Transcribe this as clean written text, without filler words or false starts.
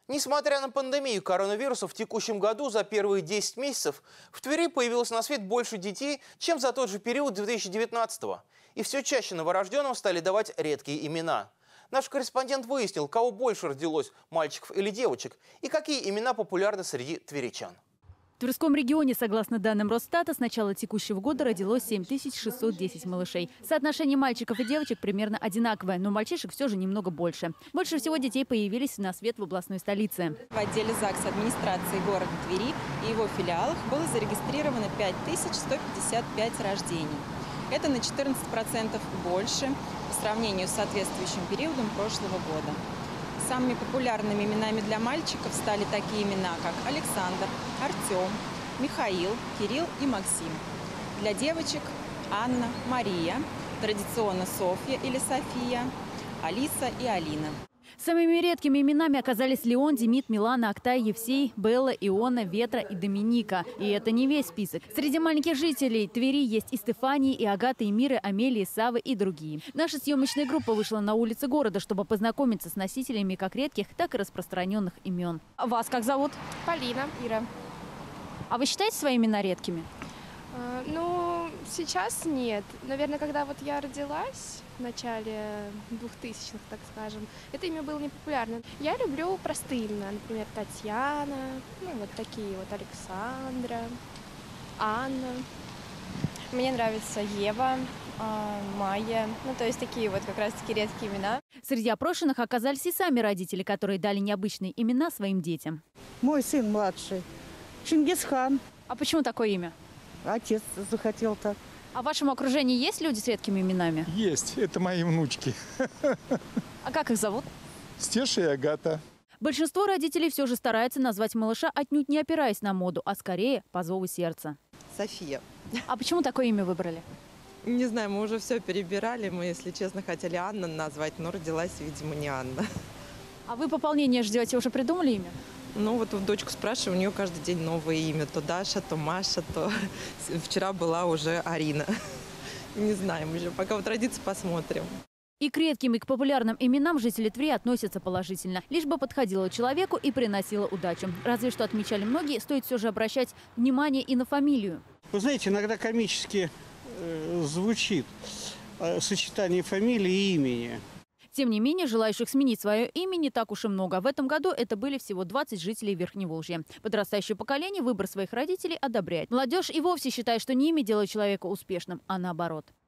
Несмотря на пандемию коронавируса, в текущем году за первые 10 месяцев в Твери появилось на свет больше детей, чем за тот же период 2019-го. И все чаще новорожденным стали давать редкие имена. Наш корреспондент выяснил, кого больше родилось, мальчиков или девочек, и какие имена популярны среди тверичан. В Тверском регионе, согласно данным Росстата, с начала текущего года родилось 7610 малышей. Соотношение мальчиков и девочек примерно одинаковое, но мальчишек все же немного больше. Больше всего детей появились на свет в областной столице. В отделе ЗАГС администрации города Твери и его филиалах было зарегистрировано 5155 рождений. Это на 14% больше по сравнению с соответствующим периодом прошлого года. Самыми популярными именами для мальчиков стали такие имена, как Александр, Артем, Михаил, Кирилл и Максим. Для девочек – Анна, Мария, традиционно Софья или София, Алиса и Алина. Самыми редкими именами оказались Леон, Демид, Милана, Актай, Евсей, Белла, Иона, Ветра и Доминика. И это не весь список. Среди маленьких жителей Твери есть и Стефании, и Агата, и Мира, Амелии, Савы и другие. Наша съемочная группа вышла на улицы города, чтобы познакомиться с носителями как редких, так и распространенных имен. А вас как зовут? Полина. Ира. А вы считаете свои имена редкими? Ну, сейчас нет. Наверное, когда вот я родилась в начале 2000-х, так скажем, это имя было непопулярно. Я люблю простые имена, например, Татьяна, ну вот такие вот, Александра, Анна. Мне нравится Ева, Майя, ну то есть такие вот как раз-таки редкие имена. Среди опрошенных оказались и сами родители, которые дали необычные имена своим детям. Мой сын младший, Чингисхан. А почему такое имя? Отец захотел так. А в вашем окружении есть люди с редкими именами? Есть, это мои внучки. А как их зовут? Стеша и Агата. Большинство родителей все же стараются назвать малыша отнюдь не опираясь на моду, а скорее по зову сердца. София. А почему такое имя выбрали? Не знаю, мы уже все перебирали. Мы, если честно, хотели Анна назвать, но родилась, видимо, не Анна. А вы пополнение ждете? Уже придумали имя? Ну, вот дочку спрашиваю, у нее каждый день новое имя. То Даша, то Маша, то... Вчера была уже Арина. Не знаем еще. Пока вот родится, посмотрим. И к редким, и к популярным именам жители Твери относятся положительно. Лишь бы подходило человеку и приносило удачу. Разве что, отмечали многие, стоит все же обращать внимание и на фамилию. Вы знаете, иногда комически звучит сочетание фамилии и имени. Тем не менее, желающих сменить свое имя не так уж и много. В этом году это были всего 20 жителей Верхневолжья. Подрастающее поколение выбор своих родителей одобряет. Молодежь и вовсе считает, что не имя делает человека успешным, а наоборот.